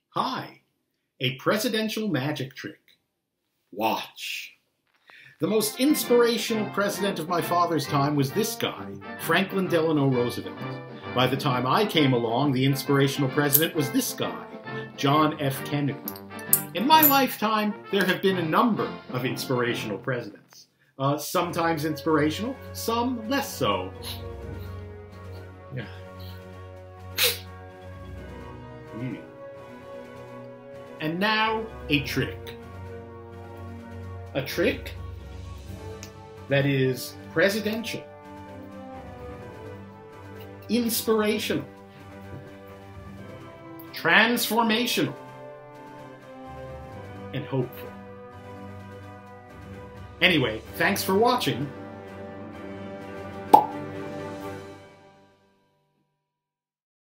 Hi, a presidential magic trick. Watch. The most inspirational president of my father's time was this guy, Franklin Delano Roosevelt. By the time I came along, the inspirational president was this guy, John F. Kennedy. In my lifetime, there have been a number of inspirational presidents. Sometimes inspirational, some less so. Yeah. And now, a trick. A trick that is presidential, inspirational, transformational, and hopeful. Anyway, thanks for watching.